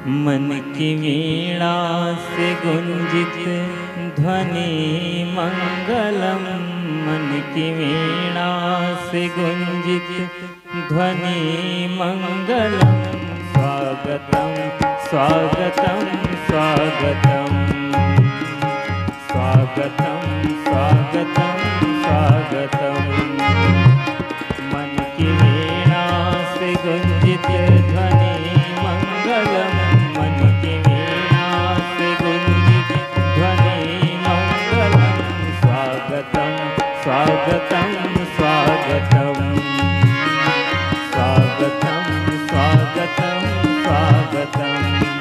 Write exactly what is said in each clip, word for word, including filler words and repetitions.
मन की वीणा से गुंजित ध्वनि मंगलम। मन की वीणा से गुंजित ध्वनि मंगलम। स्वागतम स्वागतम स्वागतम स्वागतम स्वागतम स्वागतम। मन की वीणा से गुंजित ध्वनि मंगलम। मन की वीणा से गुंजित ध्वनि मंगलम। स्वागतम स्वागतम स्वागतम स्वागतम स्वागतम स्वागतम।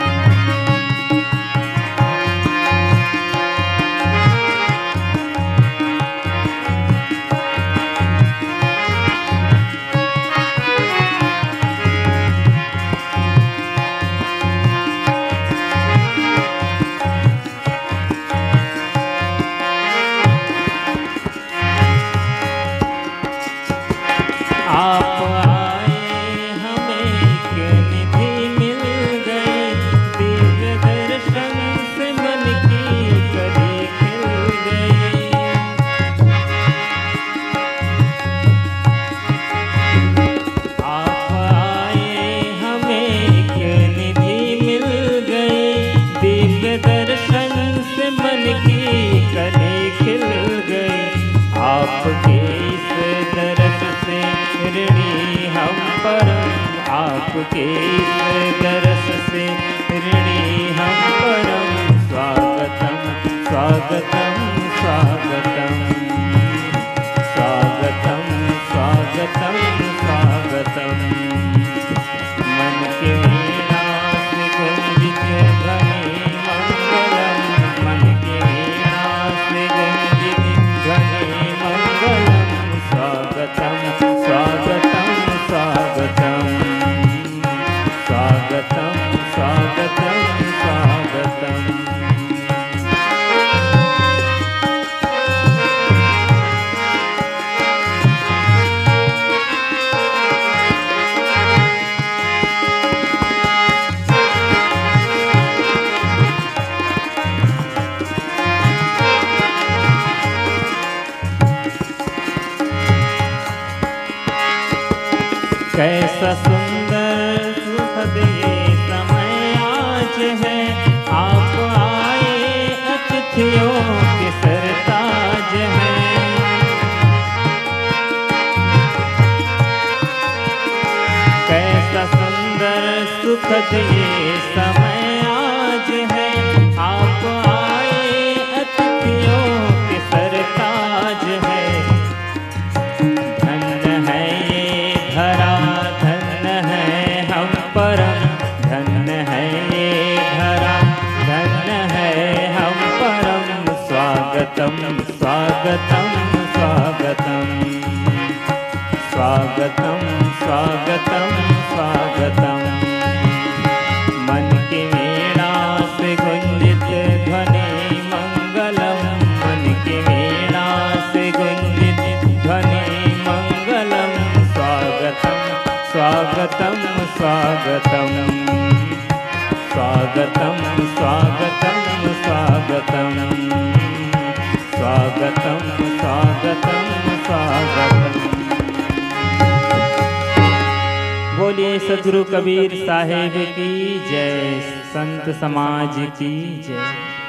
आप आए हमें एक निधि मिल गई। दिव्य दर्शन से मन की कली खिल गई। आप आए हमें एक निधि मिल गई। दिव्य दर्शन से मन की कली खिल गई। आपके इस दर्श से ऋणी हम परम। आपके इस दर्श से ऋणी हम परम। स्वागतम स्वागतम स्वागतम स्वागतम स्वागतम स्वागतम। मन की वीणा से गुंजित ध्वनि मंगलम। मन की वीणा से गुंजित ध्वनि मंगलम। स्वागतम स्वागतम स्वागतम स्वागतम स्वागतम स्वागतम। कैसा सुंदर सुखद ये समय आज है। आप आए अतिथियों के सरताज हैं। कैसा सुंदर सुखद ये समय आज है। आप आए अतिथियों के सरताज है। धन्य है ये धरा धन्य है हम परम। धन्य है ये धरा धन्य है हम परम। स्वागतम स्वागतम स्वागतम स्वागतम स्वागतम स्वागतम। मन की वीणा से गुंजित ध्वनि मंगलम। मन की वीणा से गुंजित ध्वनि मंगलम। स्वागतम स्वागतम स्वागतम स्वागतम स्वागतम स्वागतम स्वागतम स्वागतम स्वागतम। बोलिए सद्गुरु कबीर साहिब की जय। संत समाज की जय।